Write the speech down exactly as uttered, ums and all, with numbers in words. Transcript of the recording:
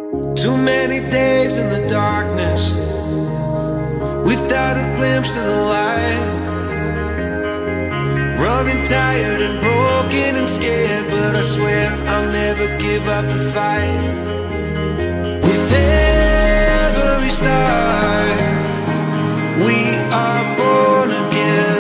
Too many days in the darkness without a glimpse of the light. Running tired and broken and scared, but I swear I'll never give up the fight. With every star, we are born again.